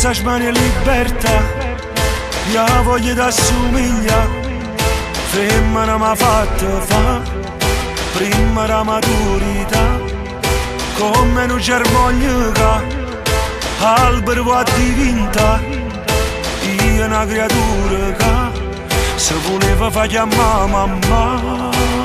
questa smania e libertà, io voglio t'assomiglia, femmina m'ha fatto fa, prima la maturità, come un germoglio che albero va diventa, io una creatura che se voleva fa chiamare mamma.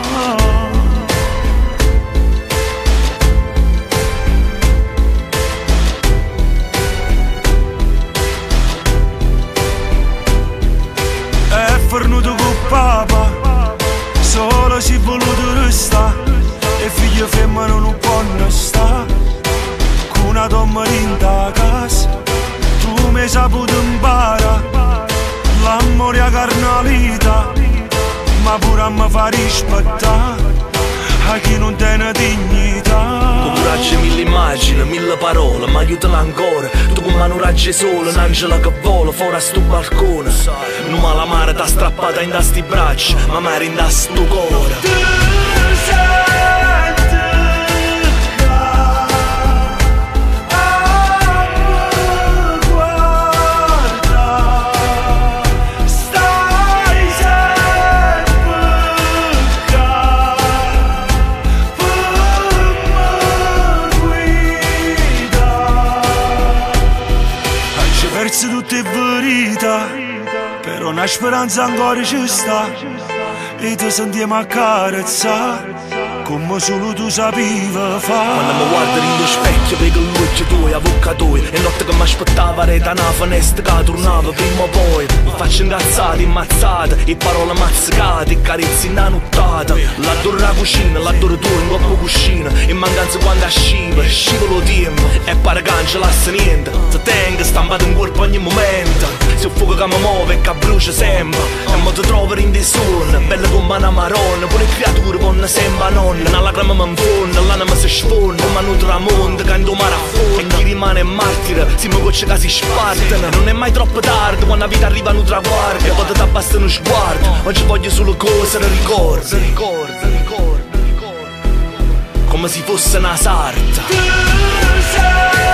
Fornuto con papà, solo si è voluto restare, e figlio femmina non può stare, con una donna in casa, tu mi hai saputo imparare, l'amore a carnalità, ma pure a me fa rispettare, a chi non tiene dignità. Tu raggi mille immagini, mille parole, ma aiutala ancora. Tu come un raggio solo, un'angela che vola fuori a sto balcone. Non ma la mare t'ha strappata in da sti braccia, ma mare in da sto cuore. Perso tutte verità, però una speranza ancora ci sta, e ti sentiamo accarezzare, come solo tu sapevi fare. Quando mi guardo nello specchio vedo l'occhio tuoi, avvocatoi, e notte che mi aspettava reta una finestra che tornava prima o poi. Mi faccio incazzate, immazzate, e parole mazzicate, e carezze in nottata. L'adoro la cucina, l'adoro tu in coppa cuscina, e mancanza quando scivolo tempo, e pare che non ce lascia niente. Se tengo stampato in corpo ogni momento, se il fuoco che mi muove e che brucia sempre, e mi trovo in dei sogni, bella come una maronna, pure creature vanno sempre a nonna. Una lacrima mi infonda, l'anima si sfonda, come un tramonto che in mare affonda. E chi rimane martire, si mi gocce che si spartano. Non è mai troppo tardi quando la vita arriva a un traguardo, e poi ti abbassa uno sguardo, oggi voglio solo cose da ricordo, come se fosse una sarta.